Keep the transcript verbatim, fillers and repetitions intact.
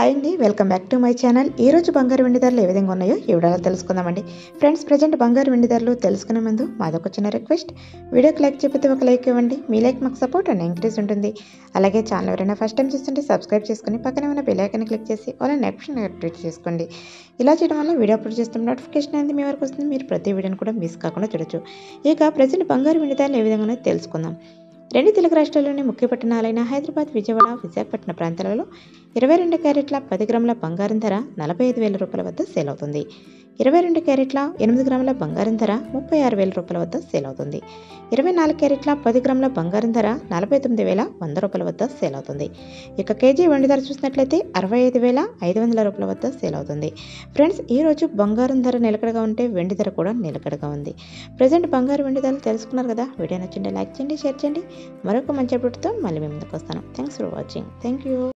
Hi అండి, welcome back to my channel. ఈ రోజు బంగారు వెండి ధరలు ఏ విధంగా ఉన్నాయో ఈ వీడియోలో తెలుసుకుందామండి. ఫ్రెండ్స్, ప్రజెంట్ బంగారు వెండి ధరలు తెలుసుకునే ముందు మాదొక చిన్న రిక్వెస్ట్. వీడియోకి లైక్ చెప్పితే ఒక లైక్ ఇవ్వండి. మీ లైక్ మాకు సపోర్ట్ అండ్ ఎంకరేజ్ ఉంటుంది. అలాగే ఛానల్ ఎవరైనా ఫస్ట్ టైం చూస్తుంటే సబ్స్క్రైబ్ చేసుకుని పక్కనే ఉన్న బెల్ ఐకాన్ క్లిక్ చేసి ఆల్ నోటిఫికేషన్ యాక్టివేట్ చేసుకోండి. ఇలా చేయడం వల్ల వీడియో అప్లోడ్ చేస్తున్న నోటిఫికేషన్ అనేది మీ వరకు వస్తుంది. మీరు ప్రతి వీడియోని కూడా మిస్ కాకుండా చూడొచ్చు. ఇక ప్రజెంట్ బంగారు వెండి ధరలు ఏ విధంగా ఉన్నాయో తెలుసుకుందాం. రెండు తెలుగు రాష్ట్రాల్లోని ముఖ్య పట్టణాలైన హైదరాబాద్, విజయవాడ, విశాఖపట్నం ప్రాంతాలలో ఇరవై రెండు క్యారెట్ల పది గ్రాముల బంగారం ధర నలభై ఐదు వేల రూపాయల వద్ద సేల్ అవుతుంది. ఇరవై రెండు క్యారెట్ల ఎనిమిది గ్రాముల బంగారం ధర ముప్పై ఆరు వేల రూపాయల వద్ద సేల్ అవుతుంది. ఇరవై నాలుగు క్యారెట్ల పది గ్రాముల బంగారం ధర నలభై తొమ్మిది వేల వంద రూపాయల వద్ద సేల్ అవుతుంది. ఇక కేజీ వెండి ధర చూసినట్లయితే అరవై ఐదు వేల ఐదు వందల రూపాయల వద్ద సేల్ అవుతుంది. ఫ్రెండ్స్, ఈ రోజు బంగారం ధర నిలకడగా ఉంటే వెండి ధర కూడా నిలకడగా ఉంది. ప్రజెంట్ బంగారు వెండి ధరలు తెలుసుకున్నారు కదా. వీడియో నచ్చింటే లైక్ చేయండి, షేర్ చేయండి. మరొక మంచి అప్డేట్తో మళ్ళీ మీ ముందుకు వస్తాను. Thanks for watching. Thank you.